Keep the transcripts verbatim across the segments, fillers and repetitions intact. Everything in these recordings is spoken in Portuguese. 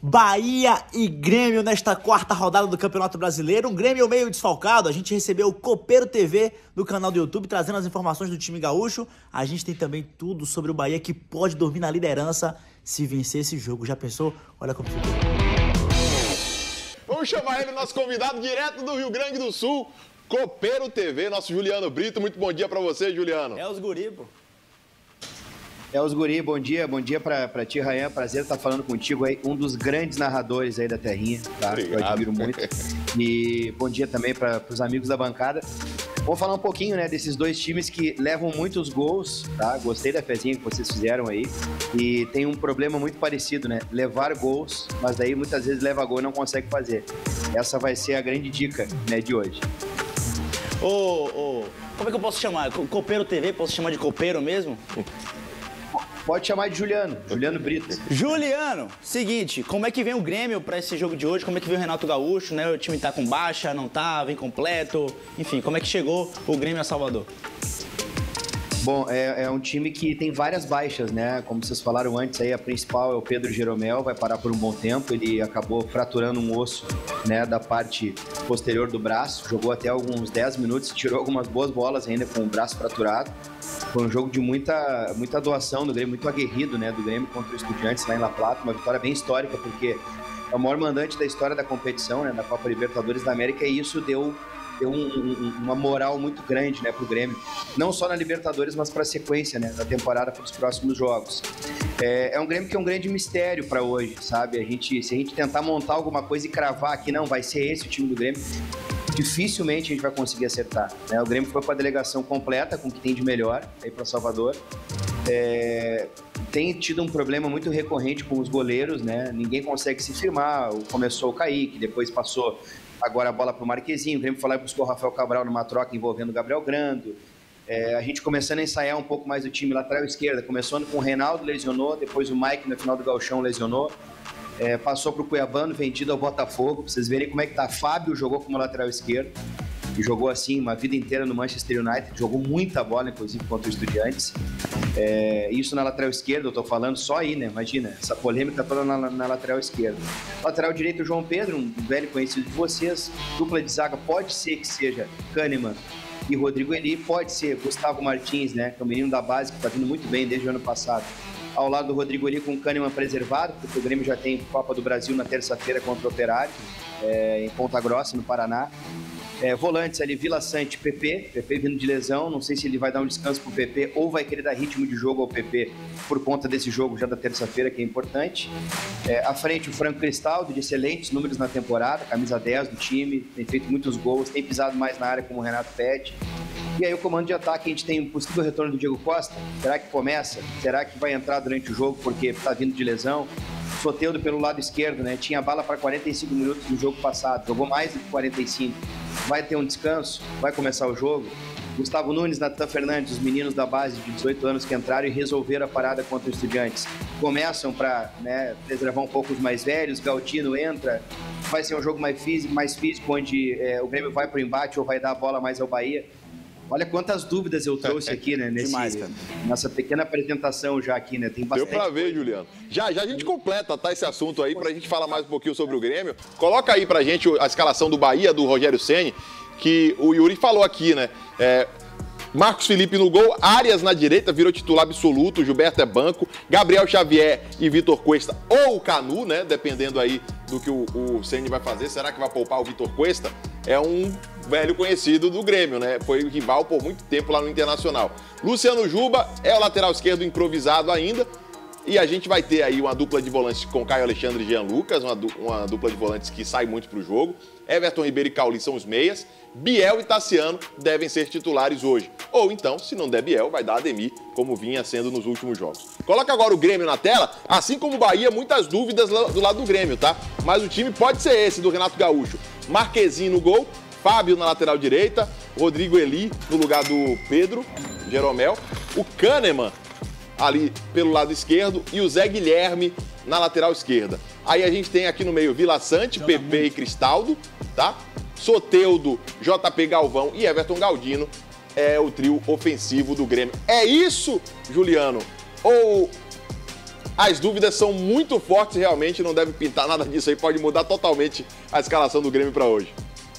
Bahia e Grêmio nesta quarta rodada do Campeonato Brasileiro. Um Grêmio meio desfalcado. A gente recebeu o Copeiro T V do canal do YouTube, trazendo as informações do time gaúcho. A gente tem também tudo sobre o Bahia, que pode dormir na liderança se vencer esse jogo. Já pensou? Olha como ficou. Vamos chamar ele, nosso convidado direto do Rio Grande do Sul, Copeiro T V, nosso Juliano Brito. Muito bom dia pra você, Juliano. É os guri, pô. É os guri, bom dia, bom dia pra, pra ti, Rayan, prazer estar falando contigo aí, um dos grandes narradores aí da terrinha, tá? Obrigado. Eu admiro muito. E bom dia também para os amigos da bancada. Vamos falar um pouquinho, né, desses dois times que levam muitos gols, tá? Gostei da fezinha que vocês fizeram aí. E tem um problema muito parecido, né? Levar gols, mas daí muitas vezes leva gol e não consegue fazer. Essa vai ser a grande dica, né, de hoje. Ô, ô, como é que eu posso chamar? Copeiro T V, posso chamar de Copeiro mesmo? Pode chamar de Juliano, Juliano Brito. Juliano, seguinte, como é que vem o Grêmio pra esse jogo de hoje? Como é que vem o Renato Gaúcho, né? O time tá com baixa, não tá, vem completo. Enfim, como é que chegou o Grêmio a Salvador? Bom, é, é um time que tem várias baixas, né? Como vocês falaram antes, aí a principal é o Pedro Jeromel, vai parar por um bom tempo. Ele acabou fraturando um osso, né, da parte posterior do braço. Jogou até alguns dez minutos, tirou algumas boas bolas ainda com o braço fraturado. Foi um jogo de muita, muita doação do Grêmio, muito aguerrido, né, do Grêmio contra o Estudiantes lá em La Plata. Uma vitória bem histórica, porque é o maior mandante da história da competição, né, da Copa Libertadores da América, e isso deu... deu um, um, uma moral muito grande, né, para o Grêmio, não só na Libertadores, mas para a sequência, né, da temporada, para os próximos jogos. É, é um Grêmio que é um grande mistério para hoje, sabe? A gente, se a gente tentar montar alguma coisa e cravar aqui, não, vai ser esse o time do Grêmio, dificilmente a gente vai conseguir acertar, né? O Grêmio foi com a delegação completa, com o que tem de melhor aí para Salvador. É, tem tido um problema muito recorrente com os goleiros, né? Ninguém consegue se firmar. Começou o Kaique, depois passou agora a bola para o Marquezinho. O Grêmio foi lá e buscou o Rafael Cabral numa troca envolvendo o Gabriel Grando. É, a gente começando a ensaiar um pouco mais o time lateral esquerda, começando com o Reinaldo, lesionou, depois o Mike no final do gauchão lesionou. É, passou para o Cuiabano, vendido ao Botafogo, para vocês verem como é que tá. Fábio jogou como lateral esquerdo, e jogou assim uma vida inteira no Manchester United, jogou muita bola, inclusive, contra o Estudiantes. É, isso na lateral esquerda, eu tô falando só aí, né? Imagina, essa polêmica toda na, na lateral esquerda. Lateral direito, o João Pedro, um velho conhecido de vocês. Dupla de zaga pode ser que seja Kahneman e Rodrigo Eli, pode ser Gustavo Martins, né? Que é um menino da base que tá vindo muito bem desde o ano passado. Ao lado do Rodrigo Eli com o Kahneman preservado, porque o Grêmio já tem Copa do Brasil na terça-feira contra o Operário, é, em Ponta Grossa, no Paraná. É, volantes ali, Vila Sante, P P, P P vindo de lesão, não sei se ele vai dar um descanso pro P P ou vai querer dar ritmo de jogo ao P P por conta desse jogo já da terça-feira, que é importante. É, à frente o Franco Cristaldo, de excelentes números na temporada, camisa dez do time, tem feito muitos gols, tem pisado mais na área como o Renato pede. E aí o comando de ataque, a gente tem um possível retorno do Diego Costa, será que começa? Será que vai entrar durante o jogo porque está vindo de lesão? Soteldo pelo lado esquerdo, né? Tinha bala para quarenta e cinco minutos no jogo passado, jogou mais do que quarenta e cinco. Vai ter um descanso? Vai começar o jogo? Gustavo Nunes, Natan Fernandes, os meninos da base de dezoito anos que entraram e resolveram a parada contra os Estudiantes. Começam para, né, preservar um pouco os mais velhos, Galdino entra, vai ser um jogo mais físico, mais físico onde é, o Grêmio vai para o embate ou vai dar a bola mais ao Bahia. Olha quantas dúvidas eu trouxe aqui, né? Nesse, Demais, nessa pequena apresentação já aqui, né? Tem bastante. Deu pra ver, Juliano. Já, já a gente completa, tá, esse assunto aí, pra gente falar mais um pouquinho sobre o Grêmio. Coloca aí pra gente a escalação do Bahia, do Rogério Ceni, que o Yuri falou aqui, né? É, Marcos Felipe no gol, Arias na direita, virou titular absoluto, Gilberto é banco, Gabriel Xavier e Vitor Cuesta ou o Canu, né? Dependendo aí do que o, o Ceni vai fazer. Será que vai poupar o Vitor Cuesta? É um velho conhecido do Grêmio, né? Foi rival por muito tempo lá no Internacional. Luciano Juba é o lateral esquerdo improvisado ainda. E a gente vai ter aí uma dupla de volantes com Caio Alexandre e Jean Lucas, uma, du uma dupla de volantes que sai muito pro jogo. Everton Ribeiro e Cauli são os meias. Biel e Tassiano devem ser titulares hoje. Ou então, se não der Biel, vai dar Ademir, como vinha sendo nos últimos jogos. Coloca agora o Grêmio na tela, assim como o Bahia, muitas dúvidas do lado do Grêmio, tá? Mas o time pode ser esse, do Renato Gaúcho. Marquezinho no gol, Fábio na lateral direita, Rodrigo Eli no lugar do Pedro Jeromel, o Kahneman ali pelo lado esquerdo e o Zé Guilherme na lateral esquerda. Aí a gente tem aqui no meio Vila Sante, P P e Cristaldo, tá? Soteldo, J P Galvão e Everton Galdino é o trio ofensivo do Grêmio. É isso, Juliano? Ou as dúvidas são muito fortes realmente, não deve pintar nada disso aí, pode mudar totalmente a escalação do Grêmio para hoje.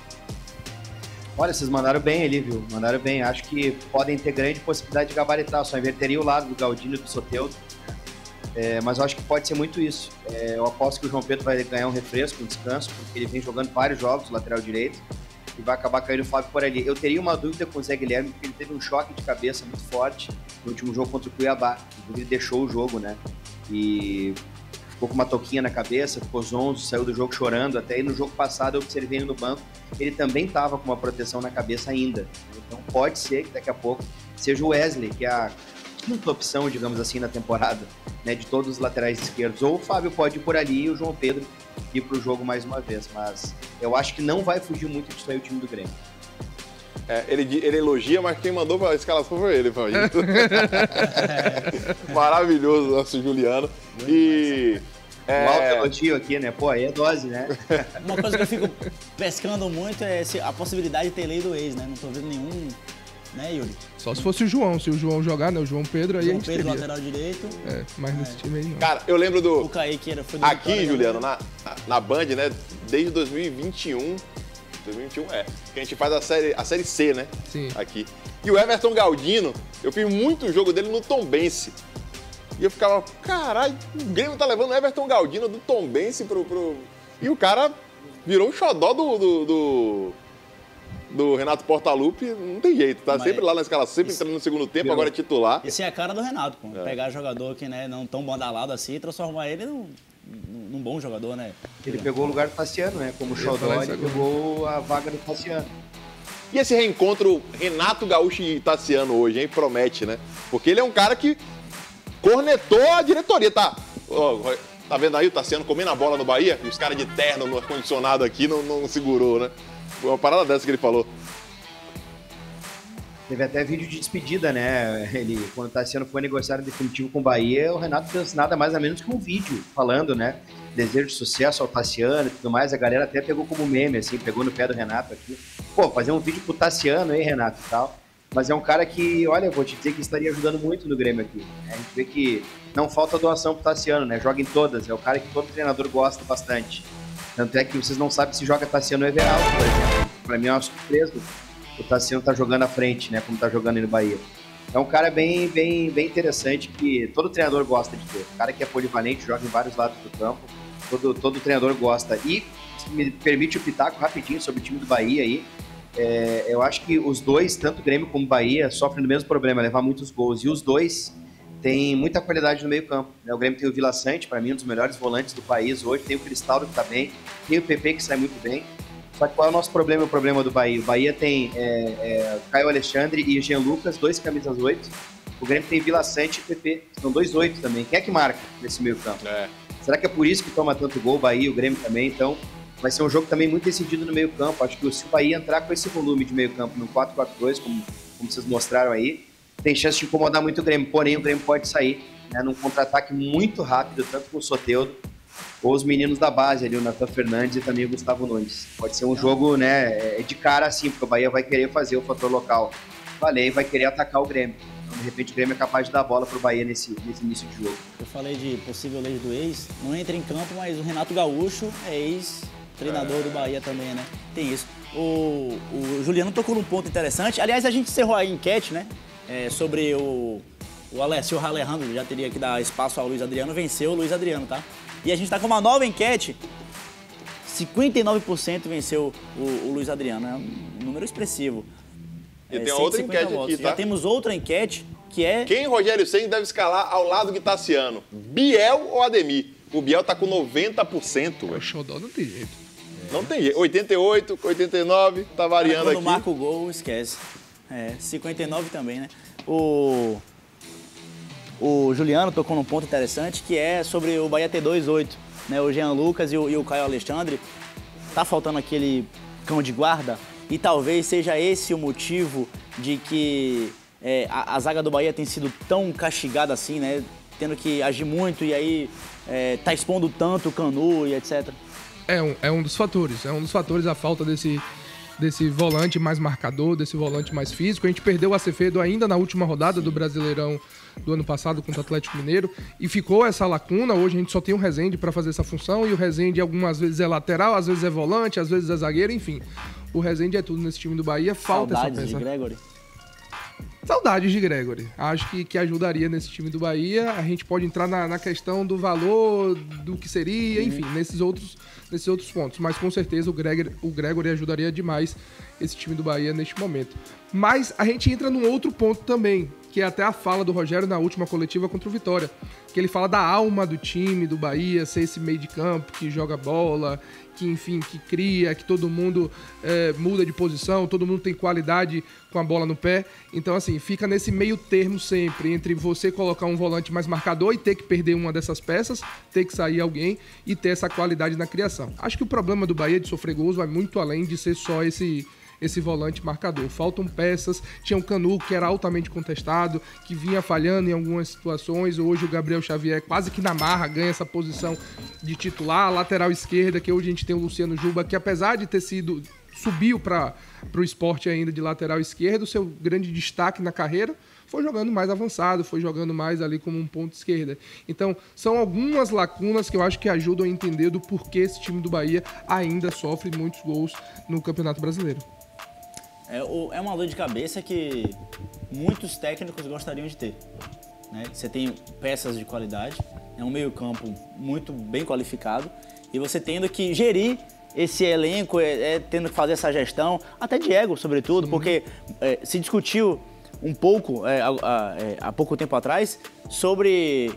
Olha, vocês mandaram bem ali, viu? Mandaram bem. Acho que podem ter grande possibilidade de gabaritar. Só inverteria o lado do Galdino e do Soteldo. É, mas eu acho que pode ser muito isso. É, eu aposto que o João Pedro vai ganhar um refresco, um descanso, porque ele vem jogando vários jogos, lateral direito, e vai acabar caindo o Fábio por ali. Eu teria uma dúvida com o Zé Guilherme, porque ele teve um choque de cabeça muito forte no último jogo contra o Cuiabá. Ele deixou o jogo, né? E ficou com uma toquinha na cabeça, ficou zonzo, saiu do jogo chorando. Até aí no jogo passado eu observei ele no banco, ele também estava com uma proteção na cabeça ainda. Então pode ser que daqui a pouco seja o Wesley, que é a quinta opção, digamos assim, na temporada, né, de todos os laterais esquerdos. Ou o Fábio pode ir por ali e o João Pedro ir para o jogo mais uma vez. Mas eu acho que não vai fugir muito disso aí o time do Grêmio. É, ele, ele elogia, mas quem mandou a escalação foi ele, Fabinho. Maravilhoso, nosso Juliano. E... É... Um alto elogio aqui, né? Pô, aí é dose, né? Uma coisa que eu fico pescando muito é a possibilidade de ter lei do ex, né? Não tô vendo nenhum, né, Yuri? Só se fosse o João. Se o João jogar, né? O João Pedro, aí João a gente Pedro, teria. lateral direito. É, mas nesse é. time aí não. Cara, eu lembro do... O Kaique era, foi do Aqui, Vitória, Juliano, na, na Band, né? Desde dois mil e vinte e um... dois mil e vinte e um, é. Que a gente faz a série, a série C, né? Sim. Aqui. E o Everton Galdino, eu fiz muito jogo dele no Tombense. E eu ficava, caralho, o Grêmio tá levando o Everton Galdino do Tombense pro, pro... E o cara virou um xodó do, do, do, do Renato Portaluppi, não tem jeito, tá? Mas sempre lá na escalação, sempre entrando no segundo tempo, agora é titular. Esse é a cara do Renato, pô. É. Pegar jogador que, né, não tão badalado assim e transformar ele num, num bom jogador, né? Ele pegou o lugar do Tassiano, né? Como xodó, ele pegou a vaga do Tassiano. E esse reencontro Renato Gaúcho e Tassiano hoje, hein? Promete, né? Porque ele é um cara que cornetou a diretoria, tá? Oh, tá vendo aí o Tassiano comendo a bola no Bahia? E os caras de terno no ar-condicionado aqui não, não segurou, né? Foi uma parada dessa que ele falou. Teve até vídeo de despedida, né? Ele, quando o Tassiano foi negociar definitivo com o Bahia, o Renato fez nada mais ou menos que um vídeo falando, né? Desejo de sucesso ao Tassiano e tudo mais. A galera até pegou como meme, assim, pegou no pé do Renato aqui. Pô, fazer um vídeo pro Tassiano, hein, Renato, e tal. Mas é um cara que, olha, eu vou te dizer que estaria ajudando muito no Grêmio aqui. A gente vê que não falta doação pro Tassiano, né? Joga em todas. É o cara que todo treinador gosta bastante. Tanto é que vocês não sabem se joga Tassiano ou Everaldo, por exemplo. Pra mim é uma surpresa. O Tassiano tá jogando à frente, né? Como tá jogando aí no Bahia. É um cara bem, bem, bem interessante que todo treinador gosta de ter. Um cara que é polivalente, joga em vários lados do campo. Todo, todo treinador gosta. E se me permite o pitaco rapidinho sobre o time do Bahia aí. É, eu acho que os dois, tanto o Grêmio como o Bahia, sofrem do mesmo problema, levar muitos gols. E os dois têm muita qualidade no meio campo, né? O Grêmio tem o Vila Sante, para mim um dos melhores volantes do país hoje. Tem o Cristaldo que tá bem, tem o P P que sai muito bem. Só que qual é o nosso problema, o problema do Bahia? O Bahia tem é, é, Caio Alexandre e Jean Lucas, dois camisas oito. O Grêmio tem Vila Sante e P P, são dois oito também. Quem é que marca nesse meio campo? É. Será que é por isso que toma tanto gol o Bahia, o Grêmio também? Então vai ser um jogo também muito decidido no meio campo. Acho que se o Bahia entrar com esse volume de meio campo no quatro quatro dois, como, como vocês mostraram aí, tem chance de incomodar muito o Grêmio. Porém, o Grêmio pode sair, né, num contra-ataque muito rápido, tanto com o Soteldo ou os meninos da base ali, o Nathan Fernandes e também o Gustavo Nunes. Pode ser um jogo, né, de cara assim, porque o Bahia vai querer fazer o fator local valer e vai querer atacar o Grêmio. Então, de repente, o Grêmio é capaz de dar a bola pro Bahia nesse, nesse início de jogo. Eu falei de possível lei do ex, não entra em campo, mas o Renato Gaúcho é ex-treinador do Bahia também, né? Tem isso. O, o Juliano tocou num ponto interessante. Aliás, a gente encerrou a enquete, né? É, sobre o, o Alessio Alejandro, já teria que dar espaço ao Luiz Adriano, venceu o Luiz Adriano, tá? E a gente tá com uma nova enquete. cinquenta e nove por cento venceu o, o Luiz Adriano. É um número expressivo. E é, tem outra enquete votos. aqui, tá? Já temos outra enquete, que é... Quem Rogério Ceni deve escalar ao lado de Tassiano? Biel ou Ademir? O Biel tá com noventa por cento. O xodó não tem jeito. É. Não tem jeito. oitenta e oito, oitenta e nove, tá variando quando aqui. Quando marca o gol, esquece. É, cinquenta e nove também, né? O... O Juliano tocou num ponto interessante, que é sobre o Bahia ter dois oito, né? O Jean Lucas e o, e o Caio Alexandre. Tá faltando aquele cão de guarda e talvez seja esse o motivo de que é, a, a zaga do Bahia tem sido tão castigada assim, né? Tendo que agir muito e aí é, tá expondo tanto o Canu e etcétera. É um, é um dos fatores, é um dos fatores a falta desse, desse volante mais marcador, desse volante mais físico. A gente perdeu o Acevedo ainda na última rodada do Brasileirão do ano passado contra o Atlético Mineiro e ficou essa lacuna. Hoje a gente só tem o Rezende para fazer essa função e o Rezende algumas vezes é lateral, às vezes é volante, às vezes é zagueiro, enfim. O Rezende é tudo nesse time do Bahia. Falta Saudades essa peça. de Gregory. Saudades de Gregory. Acho que, que ajudaria nesse time do Bahia. A gente pode entrar na, na questão do valor, do que seria, enfim, nesses outros, nesses outros pontos. Mas com certeza o Gregory, o Gregory ajudaria demais esse time do Bahia neste momento. Mas a gente entra num outro ponto também, que é até a fala do Rogério na última coletiva contra o Vitória. Que ele fala da alma do time do Bahia, ser esse meio de campo que joga bola, que enfim, que cria, que todo mundo é, muda de posição, todo mundo tem qualidade com a bola no pé. Então, assim, fica nesse meio termo sempre, entre você colocar um volante mais marcador e ter que perder uma dessas peças, ter que sair alguém e ter essa qualidade na criação. Acho que o problema do Bahia de sofrer gols vai muito além de ser só esse... esse volante marcador. Faltam peças, tinha um Canu que era altamente contestado, que vinha falhando em algumas situações, hoje o Gabriel Xavier quase que na marra ganha essa posição de titular, a lateral esquerda, que hoje a gente tem o Luciano Juba, que apesar de ter sido, subiu para o Sport ainda de lateral esquerdo, seu grande destaque na carreira foi jogando mais avançado, foi jogando mais ali como um ponto esquerda. Então, são algumas lacunas que eu acho que ajudam a entender do porquê esse time do Bahia ainda sofre muitos gols no Campeonato Brasileiro. É, é uma dor de cabeça que muitos técnicos gostariam de ter. Né? Você tem peças de qualidade, é um meio-campo muito bem qualificado, e você tendo que gerir esse elenco, é, é, tendo que fazer essa gestão, até de ego, sobretudo, Sim. porque é, se discutiu um pouco, é, a, a, é, há pouco tempo atrás, sobre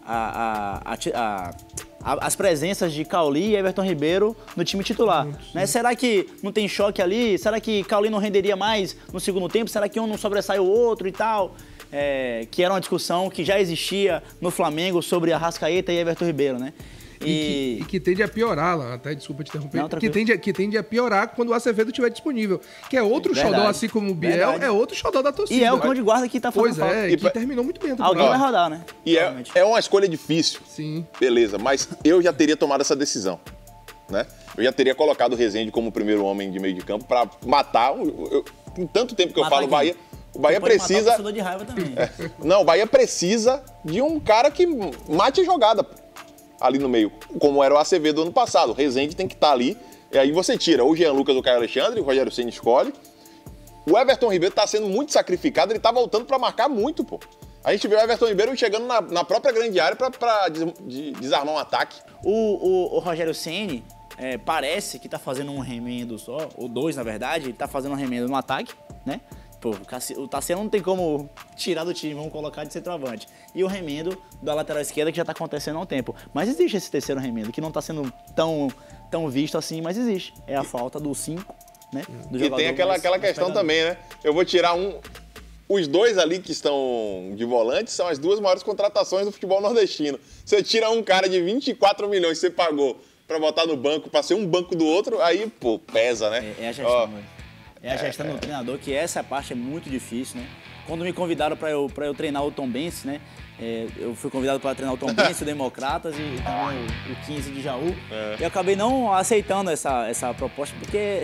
a, a, a, a, as presenças de Cauli e Everton Ribeiro no time titular. Né? Será que não tem choque ali? Será que Cauli não renderia mais no segundo tempo? Será que um não sobressai o outro e tal? É, que era uma discussão que já existia no Flamengo sobre Arrascaeta e Everton Ribeiro, né? E, e, que, e que tende a piorar lá, até desculpa te interromper, não, que, tende a, que tende a piorar quando o Acevedo estiver disponível. Que é outro Verdade. xodó, assim como o Biel, Verdade. é outro xodó da torcida. E é o cão de guarda que tá fazendo Pois é, falta. e que pra... terminou muito bem. Alguém vai rodar, né? E é, é uma escolha difícil. Sim. Beleza, mas eu já teria tomado essa decisão, né? Eu já teria colocado o Rezende como o primeiro homem de meio de campo pra matar. Eu, em tanto tempo que eu matar falo, o Bahia... O Bahia precisa... Matar o de raiva também. É. Não, o Bahia precisa de um cara que mate a jogada ali no meio, como era o Acevedo ano passado. O Rezende tem que estar ali, e aí você tira o Jean Lucas, o Caio Alexandre, o Rogério Ceni escolhe. O Everton Ribeiro tá sendo muito sacrificado, ele tá voltando para marcar muito, pô. A gente vê o Everton Ribeiro chegando na, na própria grande área para des, de, desarmar um ataque. O, o, o Rogério Ceni é, parece que tá fazendo um remendo só, ou dois na verdade, ele tá fazendo um remendo no ataque, né? Pô, o Tassiano não tem como tirar do time, vamos colocar de centroavante. E o remendo da lateral esquerda que já tá acontecendo há um tempo. Mas existe esse terceiro remendo, que não tá sendo tão, tão visto assim, mas existe. É a falta do cinco, né? Do e tem aquela, mais, aquela mais questão pegador. também, né? Eu vou tirar um... Os dois ali que estão de volante são as duas maiores contratações do futebol nordestino. Você tira um cara de vinte e quatro milhões que você pagou pra botar no banco, pra ser um banco do outro, aí, pô, pesa, né? É, é a gestão, né? É a gestão é, do treinador, que essa parte é muito difícil, né? Quando me convidaram para eu, pra eu treinar o Tombense, né? É, eu fui convidado para treinar o Tombense, o Democratas e também o, o quinze de Jaú. É. E eu acabei não aceitando essa, essa proposta, porque...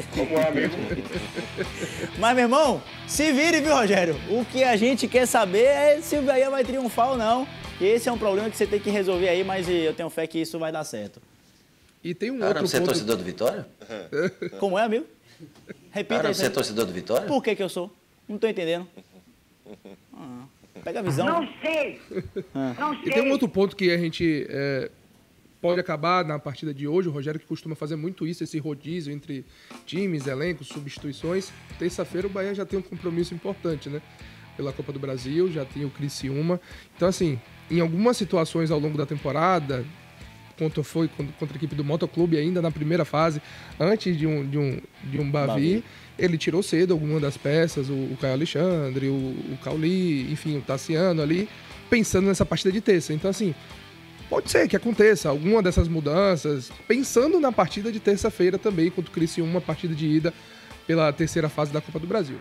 Mas, meu irmão, se vire, viu, Rogério? O que a gente quer saber é se o Bahia vai triunfar ou não. E esse é um problema que você tem que resolver aí, mas eu tenho fé que isso vai dar certo. E tem um Cara, outro você ponto... é torcedor do Vitória? Como é, amigo? Repita Cara, aí. você é torcedor do Vitória? Por que que eu sou? Não tô entendendo. Ah, pega a visão. Não sei. Ah. Não sei. E tem um outro ponto que a gente é, pode acabar na partida de hoje. O Rogério que costuma fazer muito isso, esse rodízio entre times, elencos, substituições. Terça-feira o Bahia já tem um compromisso importante, né? Pela Copa do Brasil, já tem o Criciúma. Então, assim, em algumas situações ao longo da temporada... Contra, foi contra a equipe do Motoclube ainda na primeira fase, antes de um, de um, de um Bavi, Bavi, ele tirou cedo alguma das peças, o, o Caio Alexandre, o, o Cauli, enfim, o Tassiano ali, pensando nessa partida de terça. Então, assim, pode ser que aconteça alguma dessas mudanças, pensando na partida de terça-feira também, contra o Criciúma, partida de ida pela terceira fase da Copa do Brasil.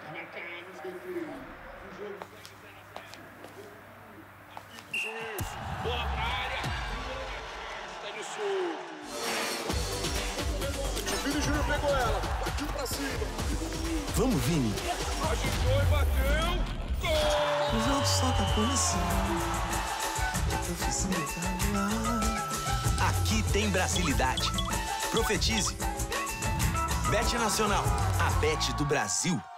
Júnior pegou ela. partiu pra cima. Vamos, Vini. Agitou e bateu. Gol! O jogo só tá começando. Aqui tem Brasilidade. Profetize. Bet Nacional, a bet do Brasil.